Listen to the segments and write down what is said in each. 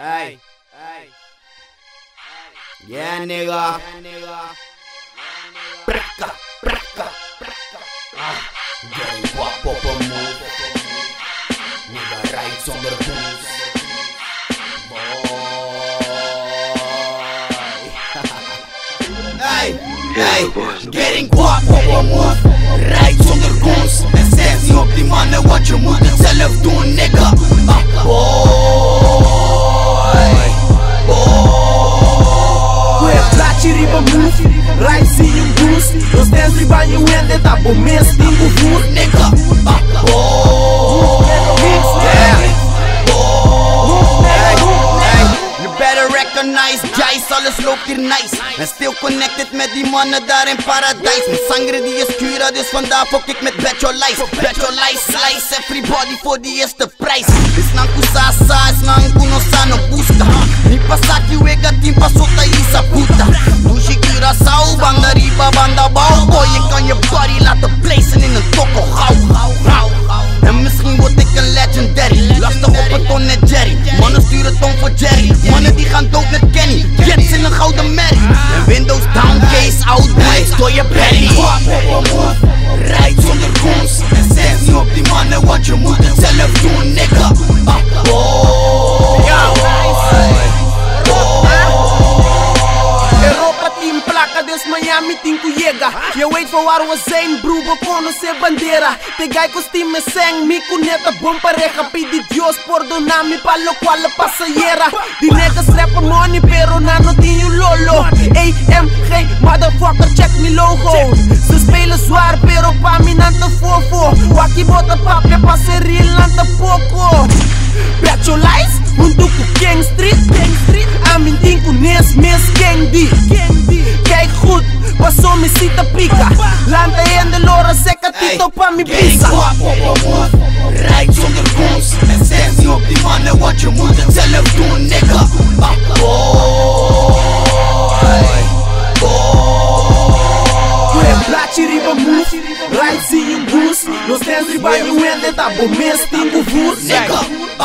Ay. Yeah, nigga. Praka. Getting guap op een move. Nigga rijdt zonder boost. Boy. Hey. Getting guap op een move. Rijdt zonder goons. En zet niet op die mannen, want je moet het zelf doen, nigga. Right, see you goose. Los dance riba you end it up, but me sting go voer, nigga. You better recognize Jice, alles loopt hier nice. En still connected met die mannen daar in paradijs. Mijn sangre die is cura, dus vandaar fok ik met Bet Your Lies. Bet Your Lies, slice everybody voor die eerste prijs. Is nanku sasa, is nanku no sano busta. Ni pasaki wega team pasota isa puta. Dushi Curaçao, banda riba, banda bouw. Boy, je kan je body laten placen in een tokkel gauw. En misschien word ik een legendary. Lastig op een ton net Jerry. Mannen sturen ton voor Jerry. Mannen die gaan dood met Kenny. Jets in een gouden merrie. En Windows down case, outbreaks door je belly. Rijd zonder goons. En zet niet op die mannen, want je moet het zelf doen, nigga. Europa team placa, dus Miami team llega. Je weet van waar we zijn, broer, we conocen bandera. Te guy costume sang, mi cuneta bombareja. Pidi Dios por donami, pa lo cual pasajera. Die niggas rappen money, pero nano tiene lolo. AMG, motherfucker, check mi logo. Ze spelen zwaar, pero pa mi nante fofo. Waki bota papia, pa se real nante poco. Bet Your Lies, munduku King Street. Amin tinku nes mes gang di. Kijk goed, paso mi cita pica. Lanta en de lora seca, tito pa mi pizza. Rijd zonder goons. En zet niet op die mannen, want je moet het zelf doen, nigga. Blaadje riba move, right see you goose. Los dance riba you end it up, but me sting go voer, nigga.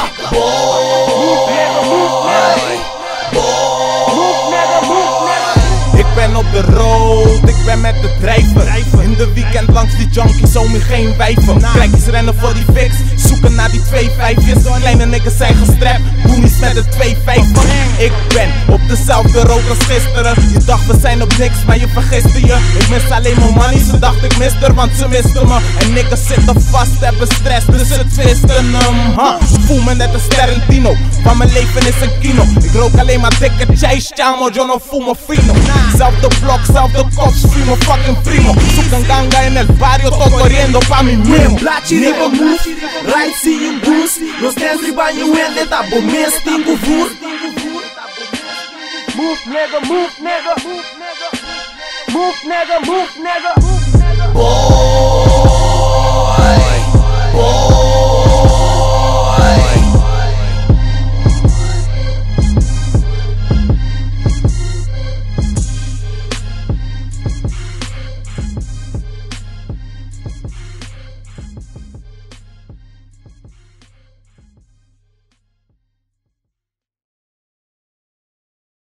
Ik ben op de road, ik ben met de drijver. In de weekend langs die junkies, zomer geen wijven. Krekjes rennen voor die fix, zoeken naar die 2-5'jes. Kleine niggas zijn gestrapt, boonies met de 2-5'er. Ik ben op dezelfde road als gisteren. Je dacht we zijn op niks, maar je vergiste je. Ik mis alleen mijn money, ze dacht ik miste er, want ze misten me. En niggas zitten vast, hebben stress, dus ze twisten hem. Ik voel me net een Tarantino, van mijn leven is een kino. Ik rook alleen maar dikke chase, chamo, yo no fumo fino. Zelfde blok, zelfde kops, primo, fucking primo. Zoek een ganga en el barrio, todo corriendo pa mi mimo. Blaadje riba move, right see you goose. Los dance riba you end it up, but me sting go voer. Move nigga, move nigga. Move nigga, move nigga.